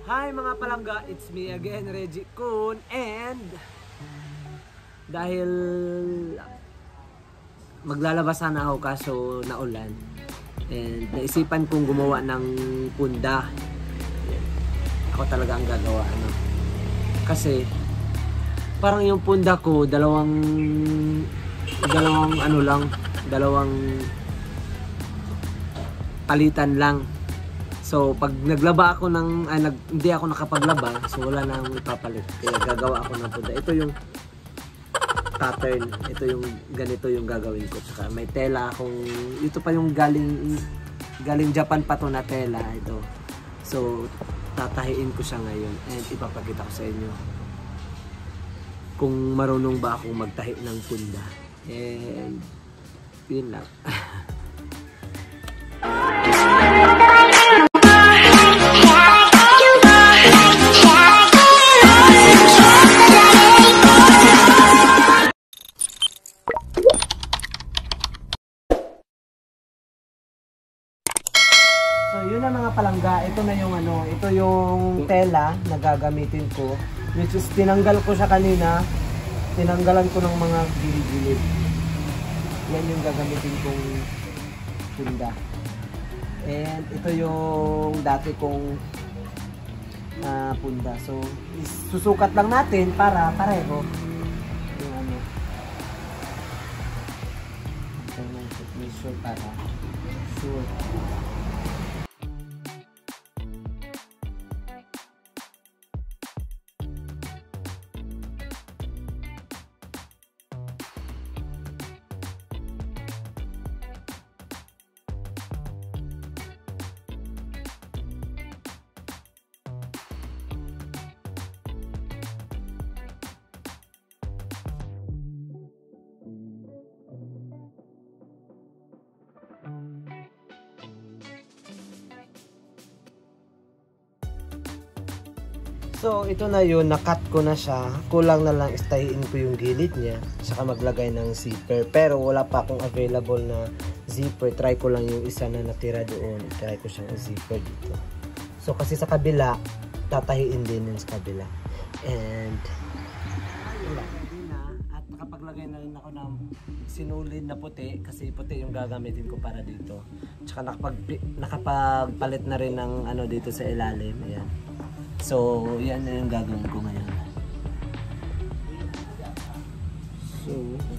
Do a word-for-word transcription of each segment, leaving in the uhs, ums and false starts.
Hi mga palangga, it's me again, Reggie Kun, and dahil maglalabas sana ako kaso naulan, and naisipan kong gumawa ng punda. Ako talaga ang gagawa, ano? Kasi parang yung punda ko, dalawang dalawang ano lang, dalawang palitan lang. So, pag naglaba ako ng, ay, nag, hindi ako nakapaglaba, so wala na akong ipapalit. Kaya gagawa ako ng punda. Ito yung pattern. Ito yung, ganito yung gagawin ko. Saka may tela akong, ito pa yung galing, galing Japan pa to na tela. Ito. So, tatahiin ko siya ngayon. And ipapakita ko sa inyo kung marunong ba akong magtahi ng punda. And, yun lang. So yun na mga palangga, ito na yung ano, ito yung tela na gagamitin ko, which is tinanggal ko siya kanina, tinanggalan ko ng mga gilid-gilid. Yan yung gagamitin kong punda. And ito yung dati kong uh, punda. So susukat lang natin para pareho. Yung ano, ito yung measure para sure. So ito na yun, nakat ko na siya. Kulang na lang istahiin ko yung gilid niya, saka maglagay ng zipper. Pero wala pa akong available na zipper. Try ko lang yung isa na natira doon. Try ko siyang zipper dito. So kasi sa kabila, tatahiin din yun sa kabila. And wala. At nakapaglagay na rin ako ng sinulid na puti, kasi puti yung gagamitin ko para dito. Tsaka nakapag, nakapagpalit na rin ng ano dito sa ilalim. Ayan. So, yan na yung gagawin ko ngayon. So,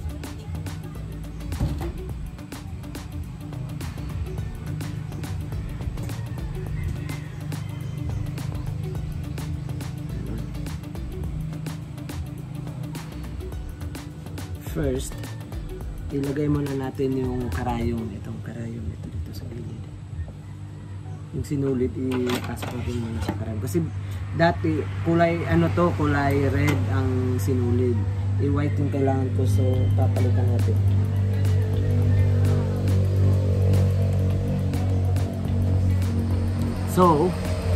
first, ilagay muna natin yung karayong, itong karayong ito dito sa gilid. Yung sinulid, ipasok natin muna sa karayong. Kasi dati, kulay, ano to, kulay red ang sinulid. I-white yung kailangan ko, so papalitan natin. So,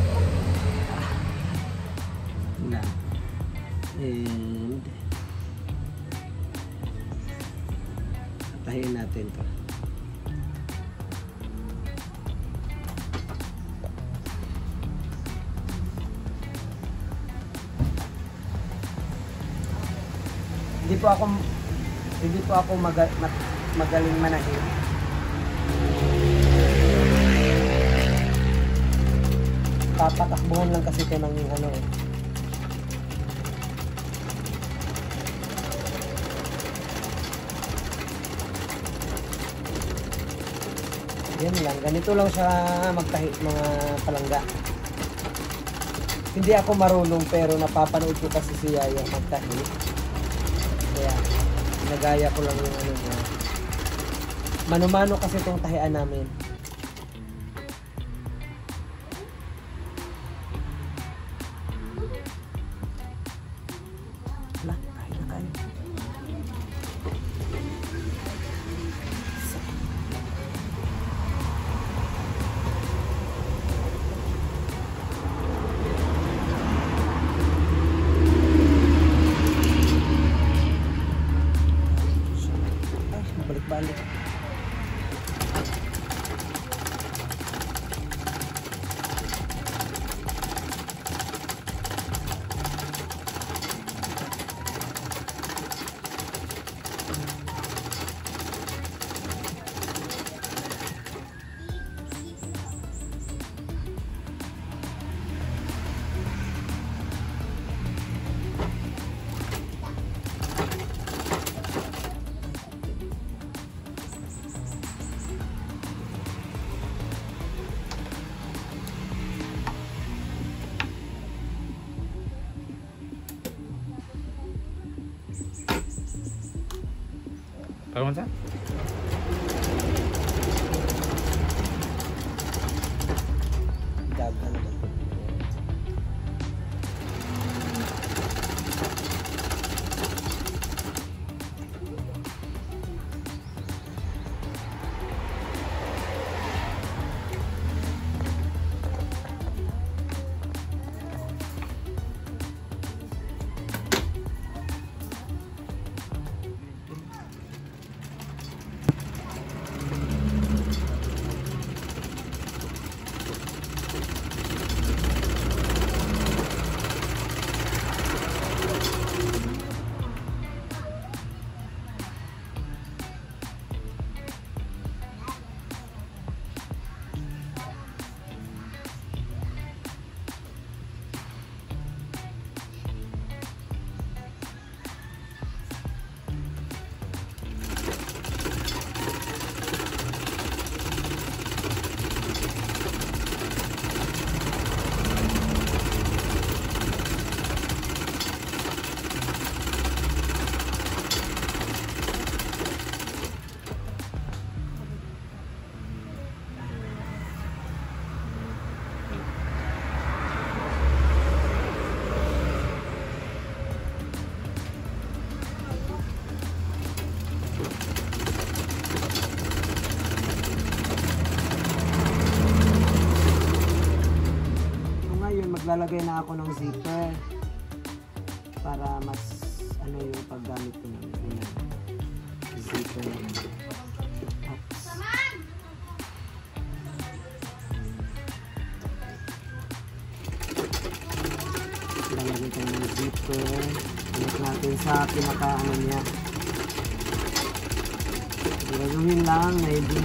na. And, tahiin natin to. Hindi po ako hindi po ako maga, mag, magaling manahin. Papatakbuhan lang kasi ito ng ano eh. Yan lang, ganito lang siya magtahi mga palangga. Hindi ako marunong pero napapanood ko kasi si Yaya magtahi. Kaya, nagaya ko lang yung ano niya. Mano-mano kasi itong tahian namin. Wala, kahit na tayo. Balik-balik. Kawan sa? Dagan naman. Maglalagay na ako ng zipper para mas ano yung paggamit ko ng yun, zipper na yun. Lalagay tayo ng zipper. Ulit natin sa pinaka ano niya. Gagawin lang maybe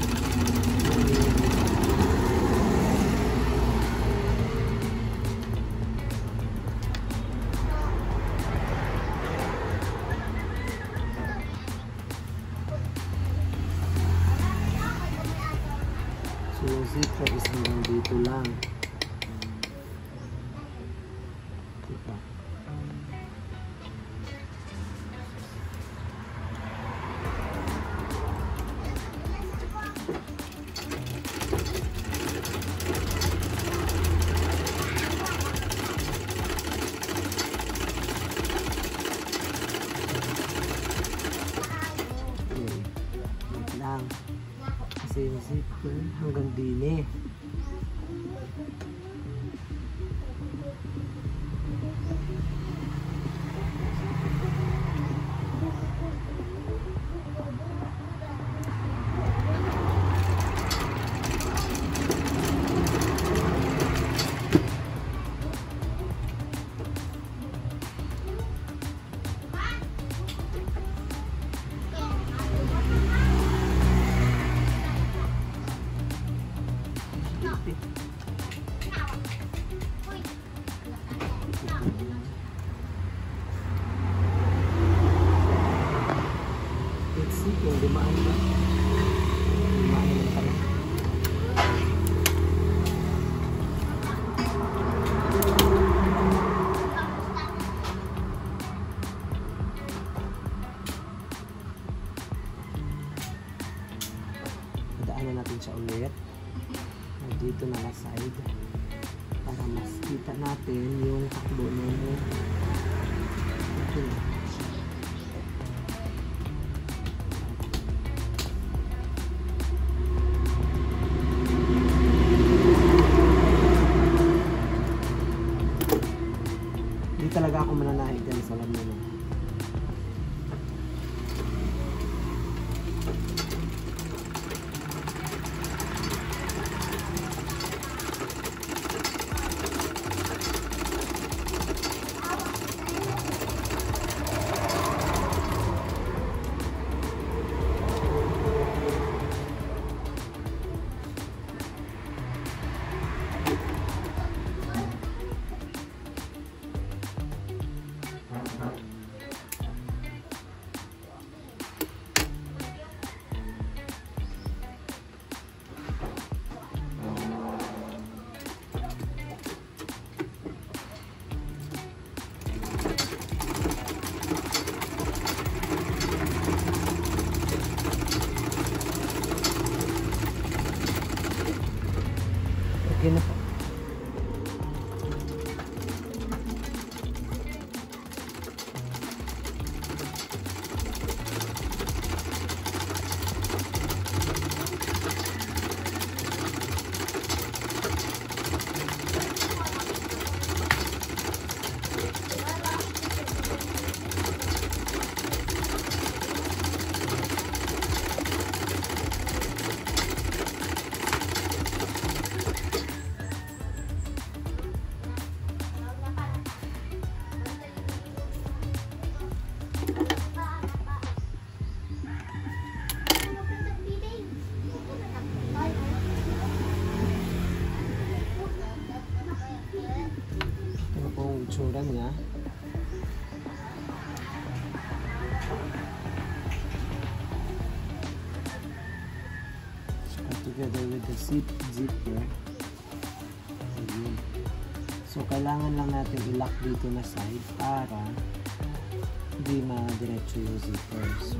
yung zipper is hanggang dito lang. Diba? Okay. Wait lang. Kasi yung zipper hanggang din eh. Let's see kung dumaan ba. Dumaan naman pala. Daanan natin siya ulit. Dito na na side. Para mas kita natin yung takbo ng ito. Hindi talaga ako mananahig dyan sa lamunan. itsura niya. So, together with the zip zipper. Ayun. So kailangan lang natin i-lock dito na side para hindi ma-diretso yung zipper. So,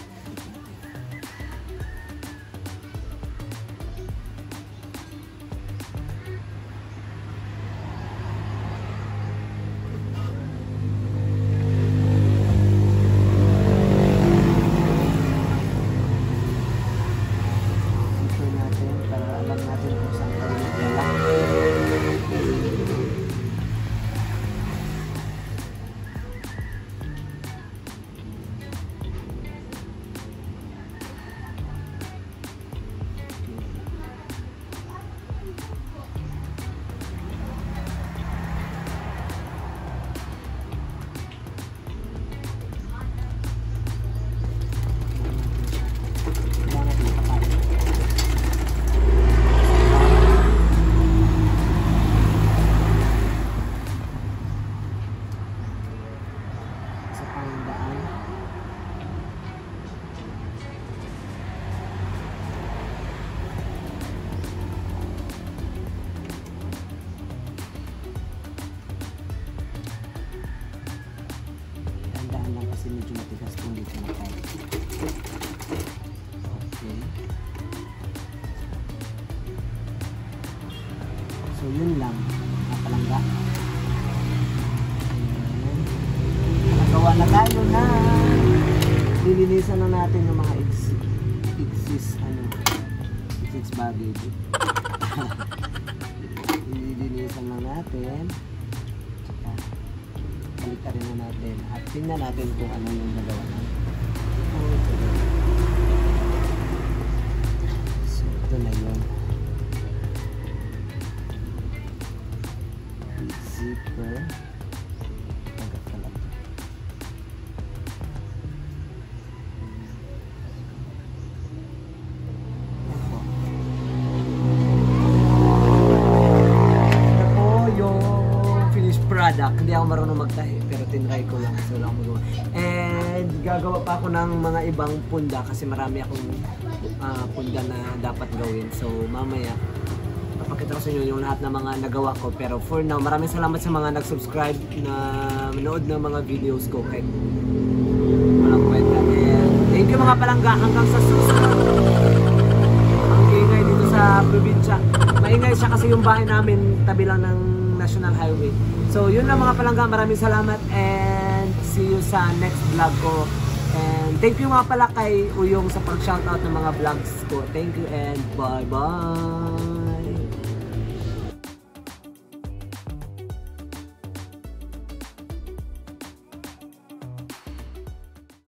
medyo matigas po dito na tayo. Okay. So yun lang, napalangga. Nagawa na tayo na. Lilinisan na natin yung mga exist ano, exist baggage. Lilinisan lang natin. Balik rin na natin at tingnan natin kung ano yung nagawa natin. So ito na yun. Zipper. Agad talaga. Ito. Ito po yung finished product. Hindi ako marunong magtahi pero tinry ko lang so lang magawa. And gagawa pa ako ng mga ibang punda kasi marami akong uh, punda na dapat gawin. So mamaya papakita ko sa inyo yung lahat ng mga nagawa ko. Pero for now, maraming salamat sa mga nag-subscribe na manood ng mga videos ko kahit walang kwenta. And thank you mga palangga hanggang sa susunod. Ang ingay dito sa probinsya. Maingay siya kasi yung bahay namin tabi lang ng National Highway. So yun lang mga palangga, maraming salamat and see you sa next vlog ko. And thank you mga pala kay Uyong sa pag-shoutout ng mga vlogs ko. Thank you and bye bye!